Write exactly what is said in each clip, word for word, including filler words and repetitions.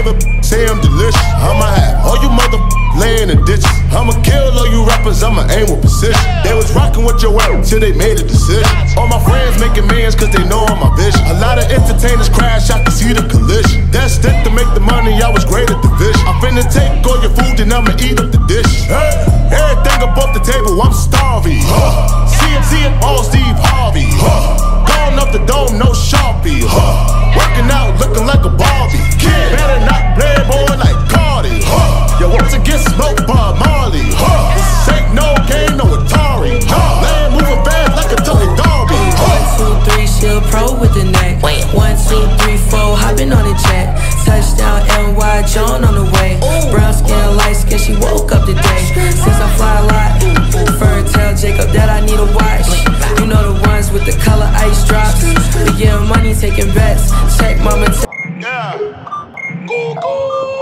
favorite say I'm delicious. I'ma have all you mother laying in ditches. I'ma kill all you rappers, I'ma aim with precision. They was rocking with your work till they made a decision. All my friends making millions cause they know I'm my vision. A lot of entertainers crash, I can see the collision. That's it to make the money, I was great at the vision. I'm finna take all your food and I'ma eat up the dishes. Hey, everything up off the table, I'm starving. Huh. See it, see it, all Steve Harvey. Huh. Going up the dome, no Sharpie. Huh. Working out, looking like a Barbie. Kid, better not play boy like Cardi. Huh. Yo, once again, smoke Bob Marley. Huh. This ain't no game, no Atari. Huh. Land moving fast like a Tony Darby. Huh. One, two, three, she'll pro with the neck. One, two, three, four, hopping on the jet. Touchdown, N Y, John on the way. Brown skin, light skin, she woke up today. Since I fly a lot, Fur tell Jacob that I need a watch. You know the ones with the color ice drops. We getting money, taking bets. Check mama. Yeah. Go, go.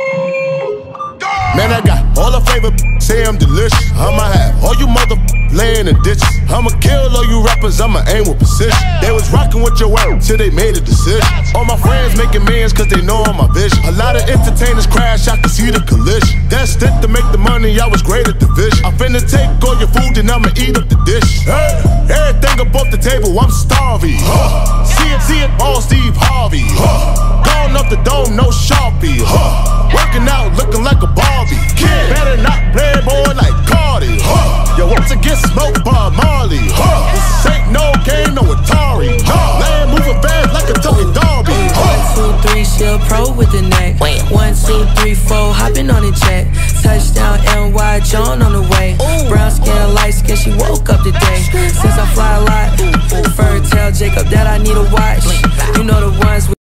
Man, I got all the favorite say I'm delicious. I'ma have all you mother laying in ditches. I'ma kill all you rappers, I'ma aim with precision. They was rocking with your work till they made a decision. All my friends making millions cause they know I'm my vision. A lot of entertainers crash, I can see the collision. That's it to make the money, I was great at the vision. I'm finna take all your food and I'ma eat up the dishes. Hey, everything up off the table, I'm starving. Huh. See it, see it, all Steve Harvey. Huh. Going up the dome, no Sharpie. Huh. Working out, looking like a Barbie. Kid, better not play boy like Cardi. Huh. Yo, once again, smoke Bob Marley. Huh. This ain't no game, no Atari. Huh. Land moving fast like a Tony Darby. Huh. One, two, three, she'll pro with the neck. One, two, three, four, hopping on the jet. Touchdown, N Y, John on the way. Brown skin, light skin, she woke up today. Since I fly a lot, Fur tell Jacob that I need a watch. You know the ones with